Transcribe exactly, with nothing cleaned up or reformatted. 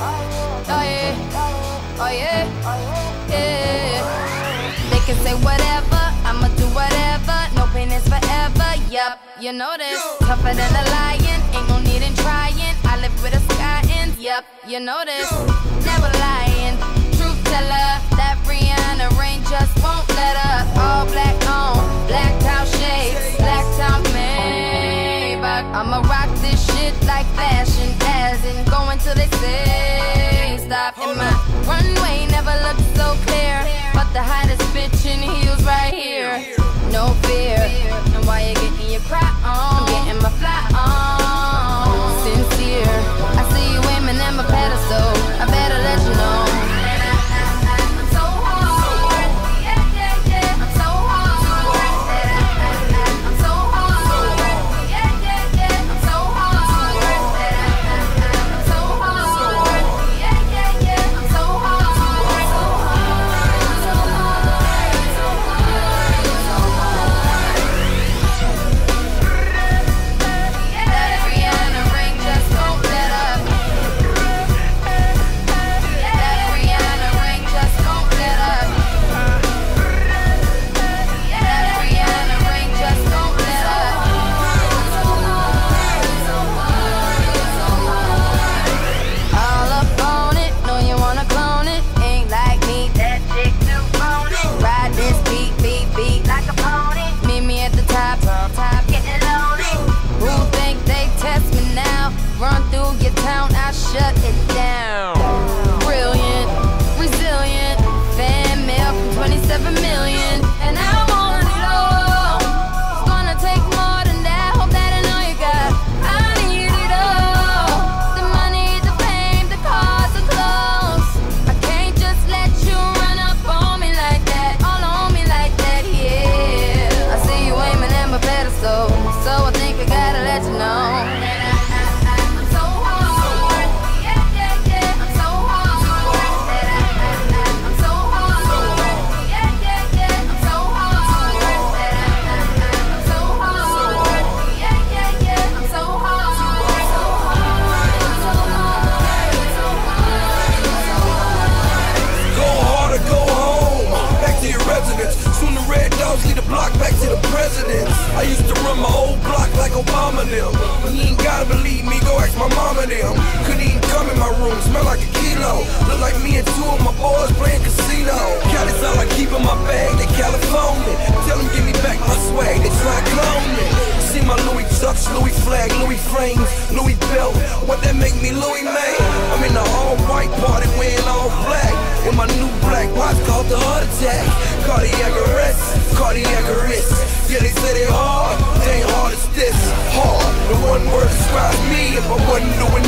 oh yeah, oh yeah, yeah. They can say whatever, I'ma do whatever. No pain is forever, yup, you know this. Tougher than a lion, ain't no need in trying. I live with a sky ends, yup, you know this. Never lying, truth teller. That Rihanna rain just won't let up. All black on, blacked out shades, blacked out Maybach. I'ma rock this shit like fashion, as in going till they say stop. And my runway never looked so clear, but the hottest bitch in heels right here. No fear, and while you're getting your cry on, I'm getting my fly on. Sincere, I see you aiming at my pedestal, I better let you know. I'm so hard, yeah, yeah, yeah. I'm so hard, I'm so hard, yeah, yeah, yeah. I'm so hard, I'm so hard, yeah, yeah, yeah. I'm so hard, so hard, so hard, so hard, so hard. That Rihanna ring just won't let up. That Rihanna ring just won't let up. That Rihanna ring just won't let up. So hard, so hard, so hard. All up on it, know you wanna clone it. Ain't like me, that chick too phony. Ride this beat, beat, beat like a pony. Meet me at the top, top, top, getting lonely. Who think they test me now? Run through your town, I shut it down. Brilliant, resilient, fan mail from twenty-seven million, and I want it all. It's gonna take more than that. Hope that I know you got. I need it all. The money, the fame, the cars, the clothes. I can't just let you run up on me like that, all on me like that. Yeah, I see you aiming at my pedestal, so I think I gotta let you know. I'm so hard, yeah, yeah, yeah. I'm so hard, I'm so hard, yeah, yeah, yeah. I'm so hard, I'm so hard, yeah, yeah, yeah. I'm so hard, so hard, so hard, so hard. Go hard or go home, back to your residence. Soon the red dogs lead the block back to the president. I used to run my old block like Obama them. You ain't gotta believe me, go ask my mama them. Couldn't even come in my room, smell like a kilo. Look like me and two of my boys playing casino. Cali's all I keep in my bag, they California. Tell them give me back my swag, they try to clone me. See my Louis Chucks, Louis flag, Louis frames, Louis belt. What that make me Louis man? I'm in the all white party wearing all black. In my new black watch called the heart attack. Cardiac arrest, cardiac arrest. Yeah, they say they hard, they ain't hard as this. Hard, the one word describes me if I wasn't doing